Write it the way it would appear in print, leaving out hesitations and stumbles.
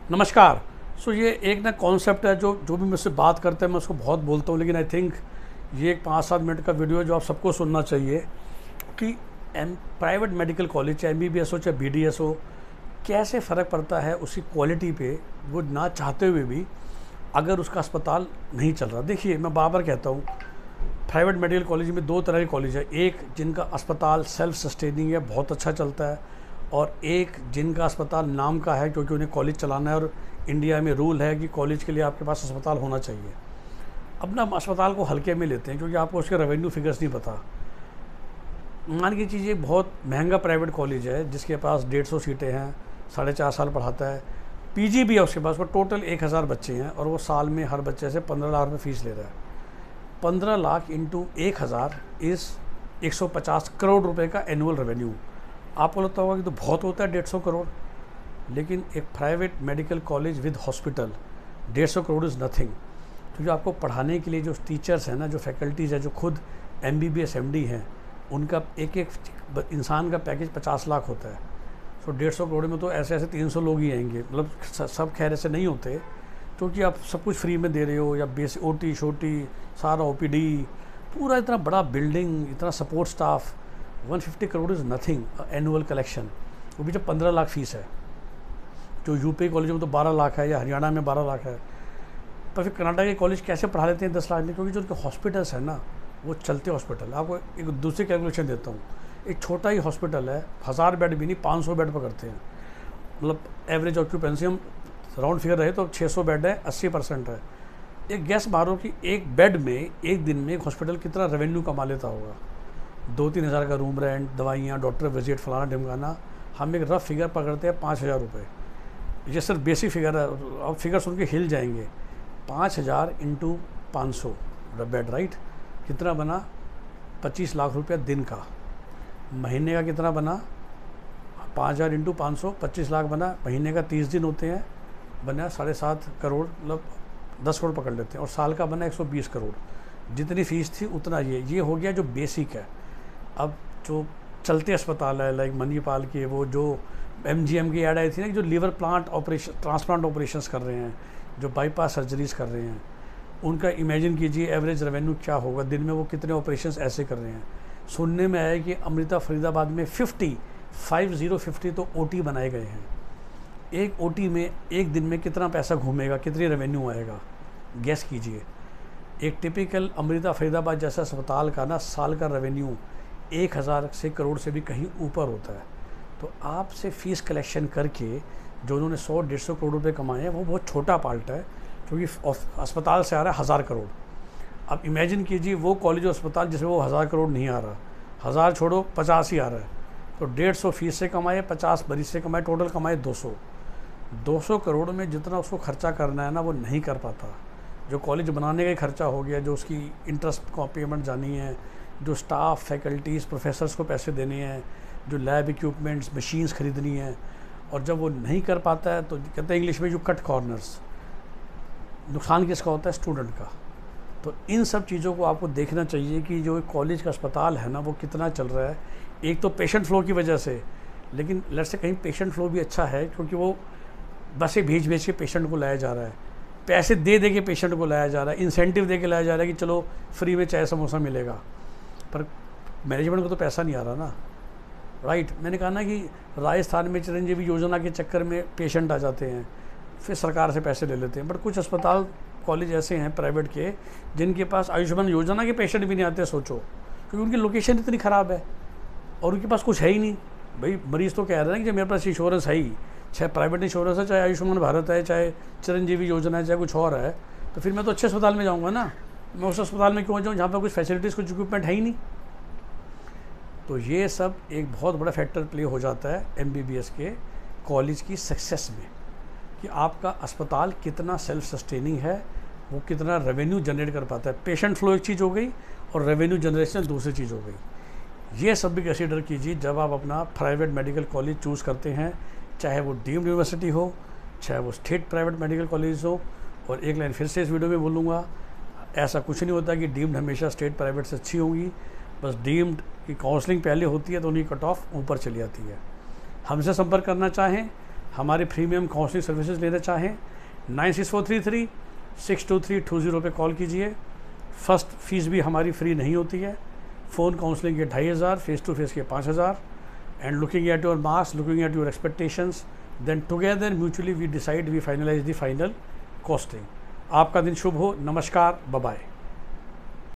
नमस्कार। ये एक ना कॉन्सेप्ट है जो जो भी मुझसे बात करते हैं मैं उसको बहुत बोलता हूँ, लेकिन आई थिंक ये एक 5-7 मिनट का वीडियो है जो आप सबको सुनना चाहिए कि प्राइवेट मेडिकल कॉलेज चाहे MBBS हो चाहे BDS हो, कैसे फ़र्क पड़ता है उसकी क्वालिटी पे, वो ना चाहते हुए भी अगर उसका अस्पताल नहीं चल रहा। देखिए, मैं बार बार कहता हूँ, प्राइवेट मेडिकल कॉलेज में 2 तरह के कॉलेज है। एक जिनका अस्पताल सेल्फ सस्टेनिंग है, बहुत अच्छा चलता है, और एक जिनका अस्पताल नाम का है क्योंकि उन्हें कॉलेज चलाना है और इंडिया में रूल है कि कॉलेज के लिए आपके पास अस्पताल होना चाहिए। अब ना अस्पताल को हल्के में लेते हैं क्योंकि आपको उसके रेवेन्यू फिगर्स नहीं पता। मान के चीज़ें बहुत महंगा प्राइवेट कॉलेज है जिसके पास 150 सीटें हैं, 4.5 साल पढ़ाता है, PG भी है उसके पास, वो टोटल 1000 बच्चे हैं और वो साल में हर बच्चे से 15 लाख रुपये फ़ीस ले रहा है। 15 लाख इंटू 1000 इज़ 150 करोड़ रुपए का एनुअल रेवेन्यू। आपको लगता होगा कि तो बहुत होता है 150 करोड़, लेकिन एक private medical college with hospital 150 crore is nothing. क्योंकि आपको पढ़ाने के लिए जो टीचर्स हैं ना, जो फैकल्टीज़ हैं, जो खुद MBBS MD हैं, उनका एक एक इंसान का पैकेज 50 लाख होता है। 150 करोड़ में तो ऐसे ऐसे 300 लोग ही आएंगे। मतलब सब खैर ऐसे नहीं होते, क्योंकि आप सब कुछ फ्री में दे रहे हो, या बेसिक OT शोटी सारा OPD, पूरा इतना बड़ा बिल्डिंग, इतना support staff, 150 crore is nothing annual collection. वो भी जब 15 लाख फीस है, जो UP कॉलेज में तो 12 लाख है, या हरियाणा में 12 लाख है। पर फिर कर्नाटक के कॉलेज कैसे पढ़ा लेते हैं 10 लाख में? क्योंकि जो उनके हॉस्पिटल्स हैं ना, वो चलते हॉस्पिटल। आपको एक दूसरी कैलकुलेशन देता हूँ। एक छोटा ही हॉस्पिटल है, 1000 बेड भी नहीं, 500 बेड पकड़ते हैं। मतलब एवरेज ऑक्यूपेंसी हम राउंड फिगर रहे तो 600 बेड है, 80% है। एक गैस मारो कि एक बेड में एक दिन में एक हॉस्पिटल कितना रेवेन्यू कमा लेता होगा। 2-3 हज़ार का रूम रेंट, दवाइयाँ, डॉक्टर विजिट, फलाना ढिमकाना। हम एक रफ फिगर पकड़ते हैं 5000 रुपये। ये सिर्फ बेसिक फिगर है, अब फिगर सुन के हिल जाएंगे। 5000 इंटू 500 बेड, राइट, कितना बना? 25 लाख रुपया दिन का। महीने का कितना बना? 5000 इंटू 500, 25 लाख बना। महीने का 30 दिन होते हैं, बना 7.5 करोड़, मतलब 10 करोड़ पकड़ लेते हैं। और साल का बना 120 करोड़। जितनी फ़ीस थी उतना ये हो गया जो बेसिक है। अब जो चलते अस्पताल है, लाइक मणिपाल के, वो जो MGM की ऐड आई थी ना, जो liver plant operation, transplant operations कर रहे हैं, जो बाईपास सर्जरीज कर रहे हैं, उनका इमेजिन कीजिए एवरेज रेवेन्यू क्या होगा दिन में, वो कितने ऑपरेशंस ऐसे कर रहे हैं। सुनने में आया कि अमृता फरीदाबाद में 50 तो OT बनाए गए हैं। एक OT में एक दिन में कितना पैसा घूमेगा, कितनी रेवेन्यू आएगा, गैस कीजिए। एक टिपिकल अमृता फरीदाबाद जैसा अस्पताल का ना साल का रेवेन्यू 1000 से करोड़ से भी कहीं ऊपर होता है। तो आपसे फ़ीस कलेक्शन करके जो उन्होंने 100-150 करोड़ रुपए कमाए हैं, वो बहुत छोटा पार्ट है, क्योंकि अस्पताल से आ रहा है 1000 करोड़। अब इमेजिन कीजिए वो कॉलेज और अस्पताल जिसमें वो 1000 करोड़ नहीं आ रहा, 1000 छोड़ो 50 ही आ रहा है, तो 150 फीस से कमाए, 50 मरीज से कमाए, टोटल कमाए 200 करोड़ में जितना उसको खर्चा करना है ना, वो नहीं कर पाता। जो कॉलेज बनाने का ही खर्चा हो गया, जो उसकी इंटरेस्ट को पेमेंट जानी है, जो स्टाफ, फैकल्टीज़, प्रोफेसर्स को पैसे देने हैं, जो लैब इक्विपमेंट्स, मशीन्स ख़रीदनी है, और जब वो नहीं कर पाता है तो कहते हैं इंग्लिश में, यू कट कॉर्नर्स। नुकसान किसका होता है? स्टूडेंट का। तो इन सब चीज़ों को आपको देखना चाहिए कि जो कॉलेज का अस्पताल है ना, वो कितना चल रहा है। एक तो पेशेंट फ्लो की वजह से, लेकिन लेट्स से कहीं पेशेंट फ्लो भी अच्छा है, क्योंकि वो बसें भेज के पेशेंट को लाया जा रहा है, पैसे दे के पेशेंट को लाया जा रहा है, इंसेंटिव दे के लाया जा रहा है कि चलो फ्री में चाय समोसा मिलेगा। पर मैनेजमेंट को तो पैसा नहीं आ रहा ना, राइट। मैंने कहा ना कि राजस्थान में चिरंजीवी योजना के चक्कर में पेशेंट आ जाते हैं, फिर सरकार से पैसे ले लेते हैं। बट कुछ अस्पताल, कॉलेज ऐसे हैं प्राइवेट के, जिनके पास आयुष्मान योजना के पेशेंट भी नहीं आते, सोचो, क्योंकि उनकी लोकेशन इतनी ख़राब है और उनके पास कुछ है ही नहीं। भाई मरीज़ तो कह रहे हैं कि मेरे पास इंश्योरेंस है ही, चाहे प्राइवेट इंश्योरेंस है, चाहे आयुष्मान भारत है, चाहे चिरंजीवी योजना है, चाहे कुछ और है, तो फिर मैं तो अच्छे अस्पताल में जाऊँगा ना। मैं उस अस्पताल में क्यों जाऊँ जहाँ पर कुछ फैसिलिटीज़, कुछ इक्विपमेंट है ही नहीं। तो ये सब एक बहुत बड़ा फैक्टर प्ले हो जाता है MBBS के कॉलेज की सक्सेस में, कि आपका अस्पताल कितना सेल्फ सस्टेनिंग है, वो कितना रेवेन्यू जनरेट कर पाता है। पेशेंट फ्लो एक चीज़ हो गई और रेवेन्यू जनरेशन दूसरी चीज़ हो गई। ये सब भी कंसीडर कीजिए जब आप अपना प्राइवेट मेडिकल कॉलेज चूज़ करते हैं, चाहे वो डीम्ड यूनिवर्सिटी हो, चाहे वो स्टेट प्राइवेट मेडिकल कॉलेज हो। और एक लाइन फिर से इस वीडियो में बोलूँगा, ऐसा कुछ नहीं होता कि डीम्ड हमेशा स्टेट प्राइवेट से अच्छी होंगी। बस डीम्ड की काउंसलिंग पहले होती है तो उनकी कट ऑफ ऊपर चली जाती है। हमसे संपर्क करना चाहें हमारे प्रीमियम काउंसलिंग सर्विसेज लेना चाहें 9643362320 पे कॉल कीजिए। फर्स्ट फीस भी हमारी फ्री नहीं होती है। फ़ोन काउंसलिंग के 2500, फेस टू फेस के 5000। And looking at your marks, looking at your expectations, then together mutually we decide, we finalise the final costing. आपका दिन शुभ हो। नमस्कार, बाय बाय।